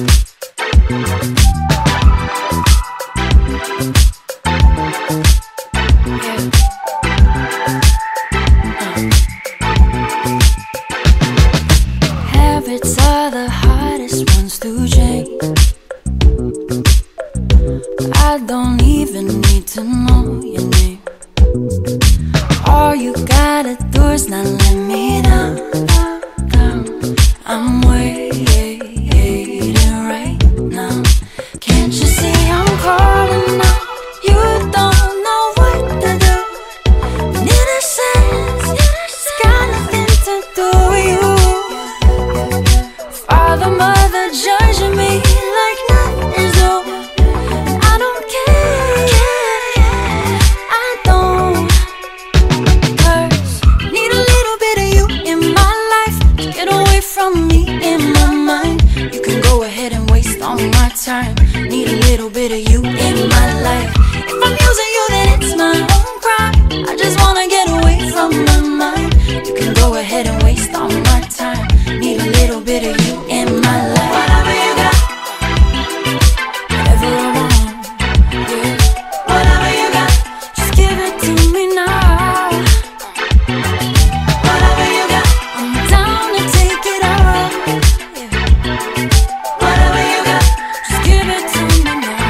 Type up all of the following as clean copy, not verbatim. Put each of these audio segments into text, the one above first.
Habits are the hardest ones to change. I don't even need to know your name. All you gotta do is not let me down, down. I'm waiting right now. Can't you see I'm calling out? You don't know what to do. And innocence, it's got nothing to do with you. Father, mother judging me like nothing's new. I don't care, I don't. 'Cause need a little bit of you in my life to get away from me in my mind. You can go ahead and waste all my time. Need a little bit of you in my life. If I'm using you, then it's my own crime. I just wanna get away from my mind. You can go ahead and waste all my time. Need a little bit of you in my life. Whatever you got, whatever I want, yeah. Whatever you got, just give it to me now. Whatever you got, I'm down to take it all, yeah. Whatever you got, just give it to me now.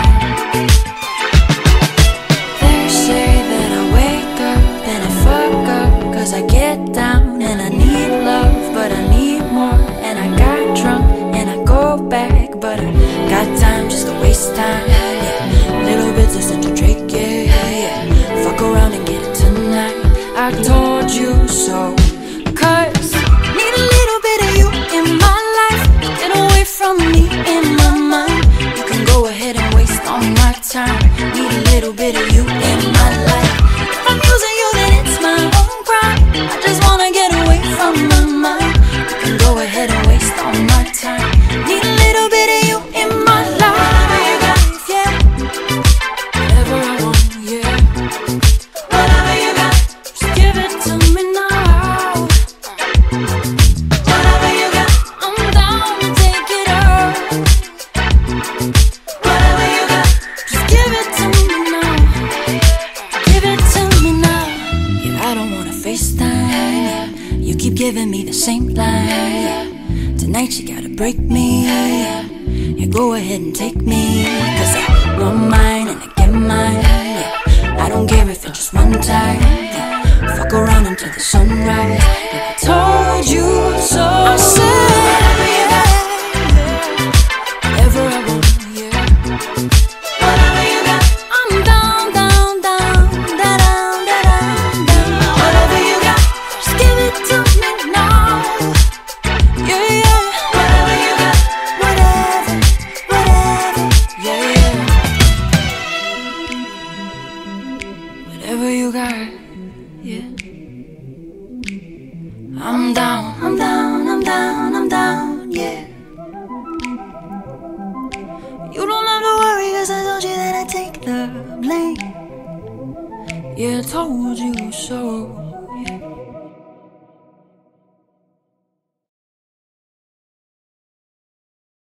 They say that I wake up, then I fuck up, 'cause I get down and I need love, but I need more. And I got drunk and I go back, but I got time just to waste time, yeah. Little bits of Central Drake, yeah. Fuck around and get it tonight. I told you so. 'Cause need a little bit of you in my life. Get away from me in my mind. You can go ahead and waste all my time. Need a little bit of you in my life. If I'm using you, then it's my own crime. I just wanna get away from my mind. You can go ahead and waste all my time. Need a little bit of you in my life, yeah. Whatever I want, yeah. Whatever you got, just give it to me now. Whatever you got, I'm down to take it all. Whatever you got, just give it to me now. Give it to me now. Yeah, I don't wanna FaceTime, yeah. You keep giving me the same line, yeah. Tonight you gotta break me, yeah. Yeah, go ahead and take me, 'cause I want mine and I get mine, yeah. I don't care if it's just one time, yeah. Fuck around until the sunrise, yeah. I told you so. I said whatever you got, whatever I want, yeah. Whatever you got, I'm down, down, down, down, down, down. Whatever you got, just give it to me now, yeah, yeah. Whatever you got, whatever, whatever, yeah, yeah. Whatever you got, yeah. I'm down, I'm down, I'm down, I'm down, yeah. You don't have to worry, 'cause I told you that I take the blame. Yeah, I told you so.